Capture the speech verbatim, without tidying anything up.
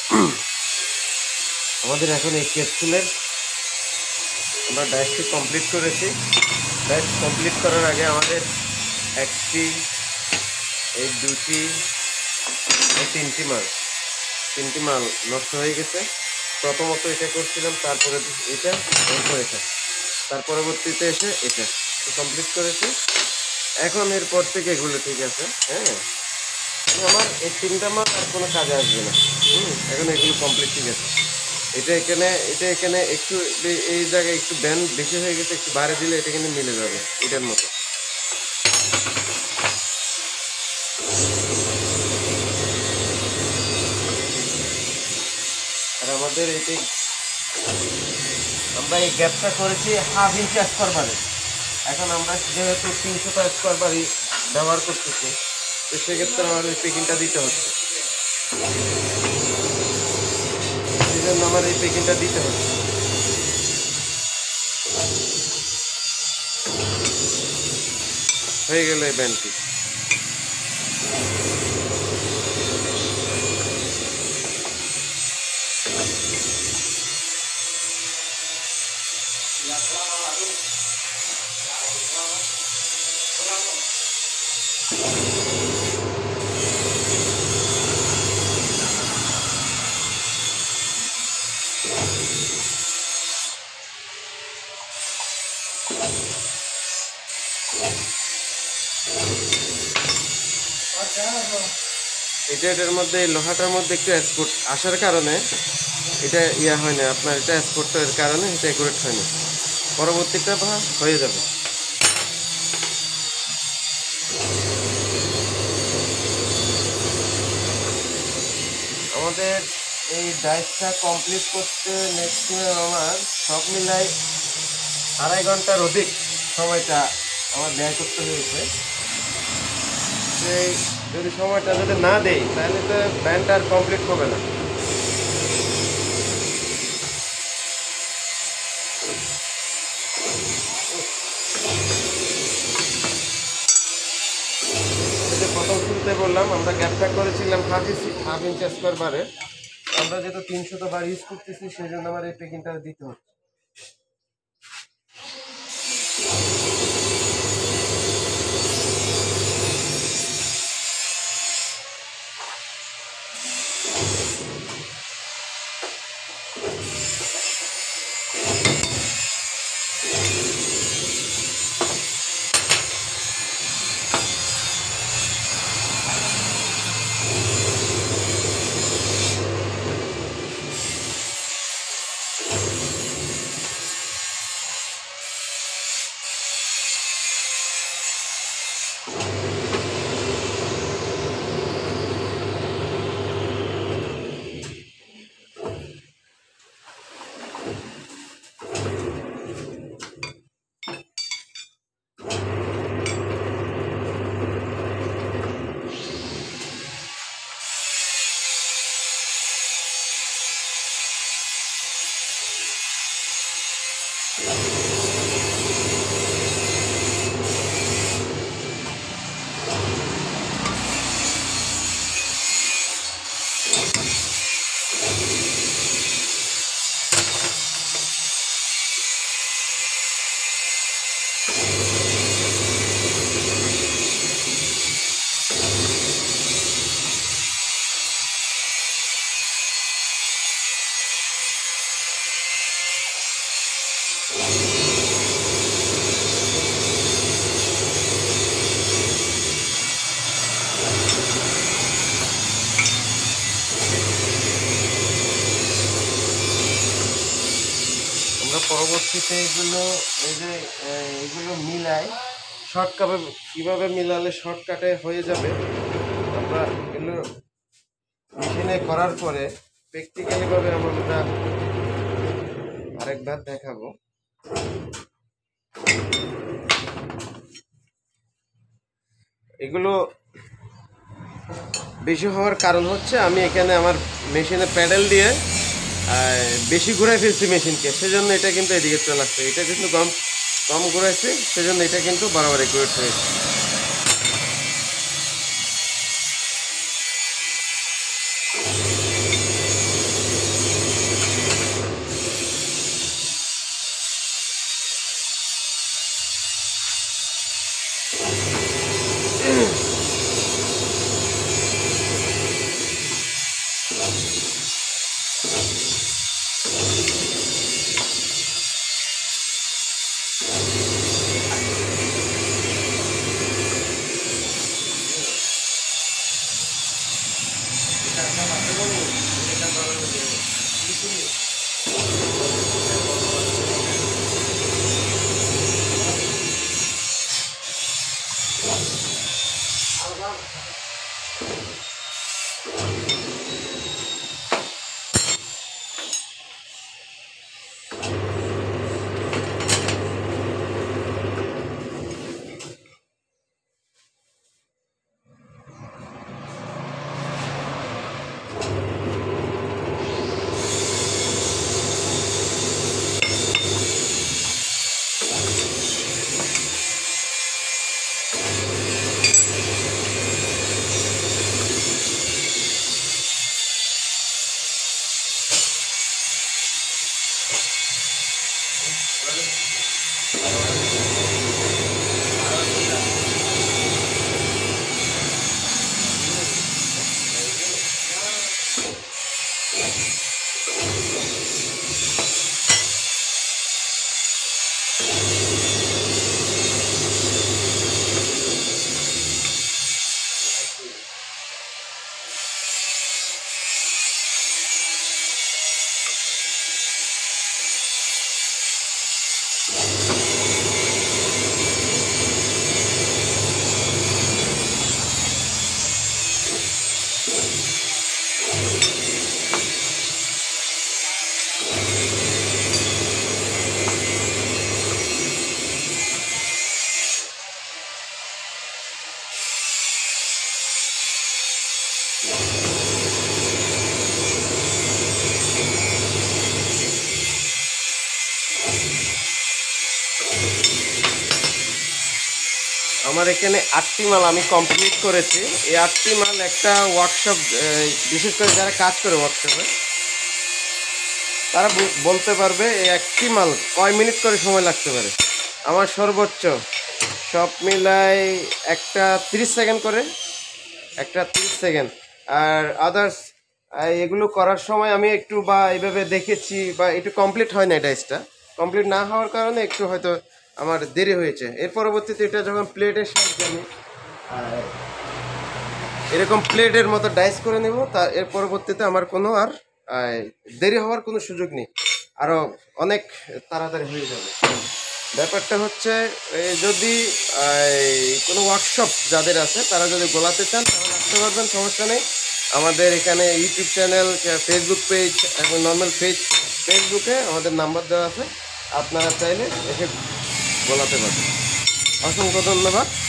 আমাদের এখন এই ক্যাপসুলের আমরা ডায়েসটি কমপ্লিট করেছি। ডায়েস কমপ্লিট করার আগে আমাদের একটি, এই দুটি, এই তিনটি মাল তিনটি মাল নষ্ট হয়ে গেছে। প্রথমত এটা করছিলাম, তারপরে এটা, এরপর এটা, তার পরবর্তীতে এসে এটা কমপ্লিট করেছি। এখন এরপর থেকে এগুলো ঠিক আছে। হ্যাঁ, আমার এই তিনটা মাল আর কোনো কাজে আসবে না। হুম এখন এগুলো কমপ্লিট ঠিক আছে। এটা এখানে এটা এখানে একটু এই জায়গায় একটু ব্যান্ড বেশি হয়ে গেছে, একটু বাইরে দিলে এটা কিন্তু মিলে যাবে এটার মতো। আর আমাদের এটি আমরা এই গ্যাপটা করেছি হাফ ইঞ্চি স্কোয়ার বারে। এখন আমরা যেহেতু তিনশোটা স্কোয়ার বাড়ি ব্যবহার করতেছি, তো সেক্ষেত্রে আমার ওই পেকিংটা দিতে হচ্ছে। সেই জন্য আমার এই পেকিংটা দিতে হচ্ছে। হয়ে গেল এই ব্যান্ডটি। এটা এটার মধ্যে লোহাটার মধ্যে একটু এক্সপোর্ট আসার কারণে এটা ইয়া হয় না, আপনার এটা এক্সপোর্টের কারণে এটা একুরেট হয় না। পরবর্তীটা হয়ে যাবে। আমাদের এই ডাইসটা কমপ্লিট করতে ম্যাক্সিমাম আমার সব মিলাই আড়াই ঘন্টার অধিক সময়টা আমার ব্যয় করতে হয়েছে। সেই যদি সময়টা যদি না দেই তাহলে তো ব্যান্ড আর কমপ্লিট হবে না। প্রথম শুরুতে বললাম আমরা গ্যাপটা করেছিলাম half inch half inch square বারে। আমরা যেহেতু তিনশো বার ইউজ করতেছি সেই জন্য আমার এই পেকিংটা দিতে হচ্ছে। পরবর্তীতে এগুলো এই যে এগুলো মিলাই শর্টকাটে কীভাবে মিলালে শর্টকাটে হয়ে যাবে আমরা এগুলো মেশিনে করার পরে প্র্যাকটিক্যালিভাবে আমরা আরেকবার দেখাবো। এগুলো বেশি হওয়ার কারণ হচ্ছে আমি এখানে আমার মেশিনে প্যাডেল দিয়ে বেশি ঘুরাই ফেলছি মেশিনকে, সেজন্য এটা কিন্তু এদিকে চলে আসছে। এটা কিন্তু কম কম ঘুরাইছে, সেজন্য এটা কিন্তু বরাবর একুরেট হয়েছে। আমার এখানে আটটি মাল আমি কমপ্লিট করেছি। এই আটটি মাল একটা ওয়ার্কশপ, বিশেষ করে যারা কাজ করে ওয়ার্কশপে, তারা বলতে পারবে এই একটি মাল কয় মিনিট করে সময় লাগতে পারে। আমার সর্বোচ্চ সব মিলাই একটা তিরিশ সেকেন্ড করে, একটা তিরিশ সেকেন্ড। আর আদার্স এগুলো করার সময় আমি একটু বা এইভাবে দেখেছি, বা একটু কমপ্লিট হয় না, ডাইসটা কমপ্লিট না হওয়ার কারণে একটু হয়তো আমার দেরি হয়েছে। এর পরবর্তীতে এটা যখন প্লেটের সাহায্যে আমি এরকম প্লেটের মতো ডাইস করে নেব, তা এর পরবর্তীতে আমার কোনো আর দেরি হওয়ার কোনো সুযোগ নেই, আরও অনেক তাড়াতাড়ি হয়ে যাবে। ব্যাপারটা হচ্ছে যদি কোনো ওয়ার্কশপ যাদের আছে তারা যদি গোলাতে চান তাহলে আসতে পারবেন, সমস্যা নেই। আমাদের এখানে ইউটিউব চ্যানেল, ফেসবুক পেজ এবং নর্মাল পেজ, ফেসবুকে আমাদের নাম্বার দেওয়া আছে, আপনারা চাইলে এসে গোলাতে পারবেন। অসংখ্য ধন্যবাদ।